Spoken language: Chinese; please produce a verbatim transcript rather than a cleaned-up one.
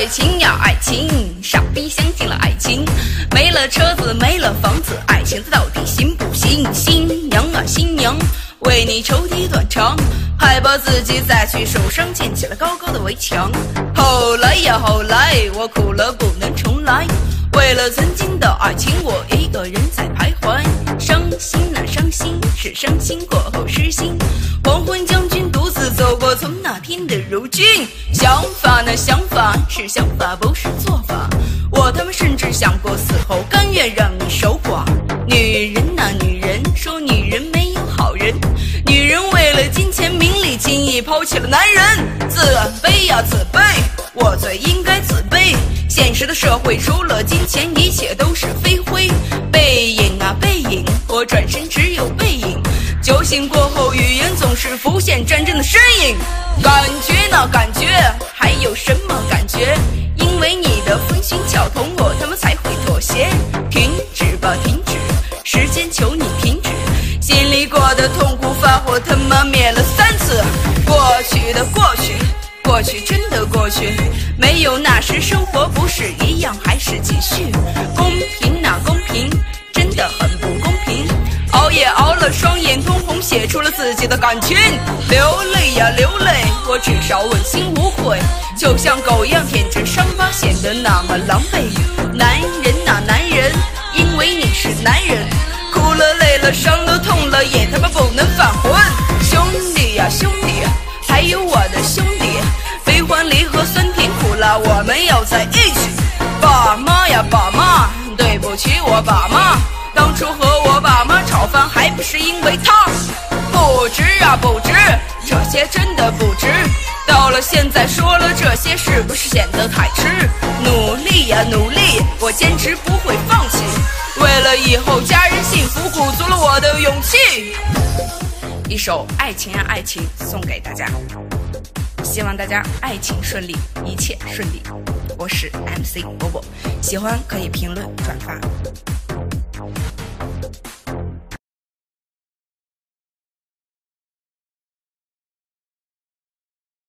爱情呀爱情，傻逼相信了爱情，没了车子没了房子，爱情它到底行不行？新娘啊新娘，为你抽屉断肠，害怕自己再去受伤，建起了高高的围墙。后来呀后来，我哭了不能重来，为了曾经的爱情，我一个人在徘徊。伤心啊伤心，是伤心过后失心。黄昏将军独自走过从那天的如今。想法呢想法，是想法不是做法。我他妈甚至想过死后甘愿让你守寡。女人啊女人，说女人没有好人，女人为了金钱名利轻易抛弃了男人。自卑呀自卑，我最应该自卑。现实的社会除了金钱一切都是飞灰。背影啊背影，我转身只有背影。酒醒过后语言总是浮现战争的身影。感觉呢感觉，还有什么感觉？因为你的风情巧同，我他妈才会妥协。停止吧停止，时间求你停止。心里过的痛苦发火他妈灭了三次。过去的过去，过去真的过去，没有那时生活不是一样还是继续。公平啊公平，真的很不公平。熬夜熬了双眼通红，写出了自己的感情。流泪呀流泪，我至少问心无愧，就像狗一样舔着伤疤，显得那么狼狈。男人啊男人，因为你是男人，哭了累了伤了痛了也他妈不能返魂。兄弟呀兄弟，还有我的兄弟，悲欢离合酸甜苦辣我们要在一起。爸妈呀爸妈，对不起我爸妈，当初和我爸妈吵翻还不是因为他。不值啊不值，这些真的不值。到了现在说了这些是不是显得太迟？努力呀努力，我坚持不会放弃，为了以后家人幸福鼓足了我的勇气。一首爱情啊爱情送给大家，希望大家爱情顺利，一切顺利。我是 M C 波波，喜欢可以评论转发。